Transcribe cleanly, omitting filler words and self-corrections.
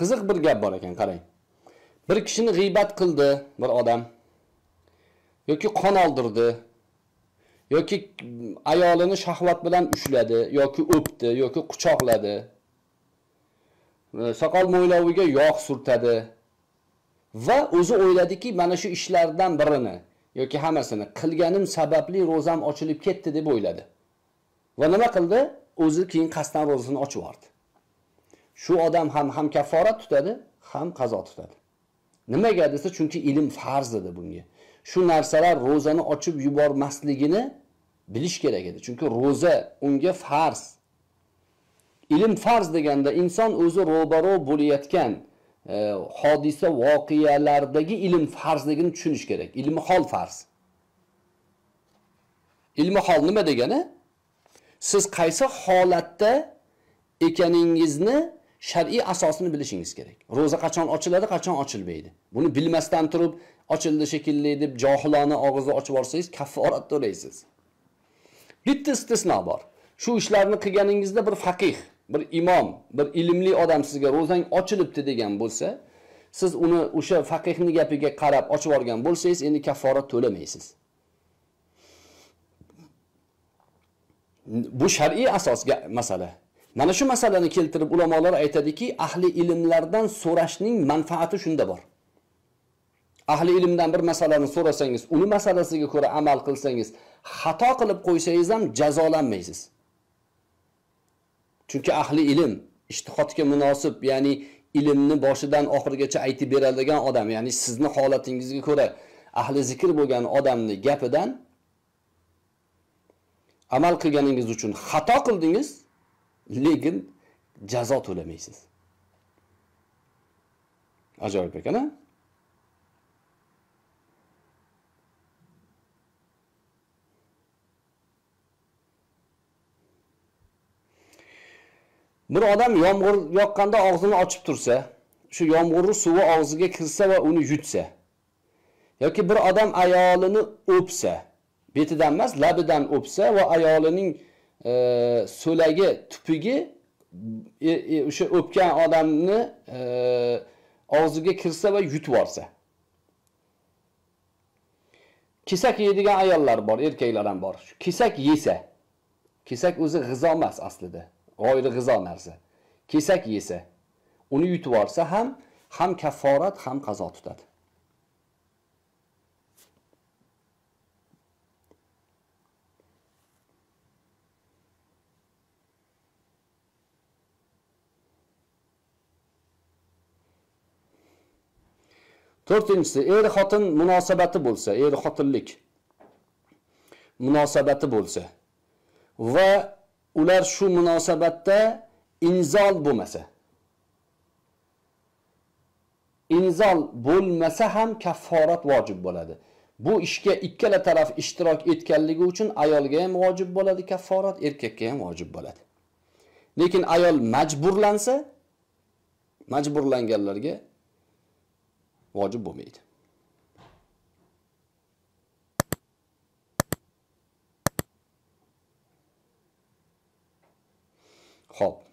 qiziq bir gap bor ekan, qarang. Bir kishini g'iybat qildi bir odam yoki qon oldirdi yoki ayolini shahvat bilan ushladi yoki o'pdi yoki quchoqladi. Soqol mo'yloviga yog' surtadi va o'zi o'yladiki, mana shu ishlardan birini yoki hammasini qilganim sababli ro'zam ochilib ketdi deb o'yladi. Va nima qildi? O'zi keyin qasddan ro'zasini ochib yubordi. Shu odam ham kafforat tutadi, ham qazo tutadi. Nimaga desa, chunki ilm farz edi bunga. Shu narsalar ro'zani ochib yubormasligini bilish kerak edi. Chunki ro'za unga farz. Ilm farz deganda inson o'zi ro'baro bo'layotgan hodisa voqealardagi ilm farzligini tushunish kerak. Ilmi hol farz. Ilmi hol nima degani? Siz qaysi holatda ekaningizni shar'iy asosini bilishingiz kerak. Ro'za qachon ochiladi, qachon ochilmaydi. Buni bilmasdan turib ochildi shekilli deb johilona og'izni ochib olsangiz kafforat to'laysiz. Bitta istisno bor. Shu ishlarni qilganingizda bir faqih, bir imom, bir ilmli odam sizga ro'zang ochilibdi degan bo'lsa, siz uni o'sha faqihning gapiga qarab ochib olgan bo'lsangiz, endi kafforat to'lamaysiz. Bu shar'iy asosga masala. Mana shu masalani keltirib ulamolar aytadiki, ahli ilmlardan so'rashning manfaati shunda bor. Ahli ilmdan bir masalani so'rasangiz, uni masalasiga ko'ra amal qilsangiz, xato qilib qo'ysangiz ham jazolanmaysiz. Chunki ahli ilm ijtihodga munosib, ya'ni ilmni boshidan oxirigacha aytib beradigan odam, ya'ni sizni holatingizga ko'ra ahli zikr bo'lgan odamning gapidan amal qilganingiz uchun xato qildingiz, lekin jazo to'lamaysiz. Ajoyib ekan-a? Bir odam yomg'ir yoqqanda og'zini ochib tursa, shu yomg'irning suvi og'ziga kirsa va uni yutsa, yoki bir odam ayolini o'psa, betidan emas, labidan o'psa va ayolining so'lagi, tupigi o'sha o'pgan odamni og'ziga kirsa va yutib olsa. Kesak yeydigan ayollar bor, erkaklar ham bor. Kesak yesa, kesak o'zi g'izo emas aslida. G'oyri g'izo narsa. Kesak yesa, uni yutib olsa ham kafforat, ham qazo tutadi. To'rtinchisi, er-xotin munosabati bo'lsa, er-xotinlik munosabati bo'lsa va ular shu munosabatda inzol bo'lmasa. Inzol bo'lmasa ham kafforat vojib bo'ladi. Bu ishga ikkala taraf ishtirok etganligi uchun ayolga ham vojib bo'ladi kafforat, erkakka ham vojib bo'ladi. Lekin ayol majburlansa, majburlanganlarga vojib bo'lmaydi. Xo'p.